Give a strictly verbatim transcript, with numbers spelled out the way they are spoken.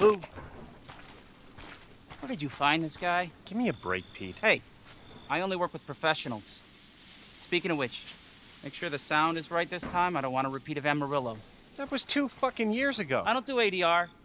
Who? Where did you find this guy? Give me a break, Pete. Hey, I only work with professionals. Speaking of which, make sure the sound is right this time. I don't want a repeat of Amarillo. That was two fucking years ago. I don't do A D R.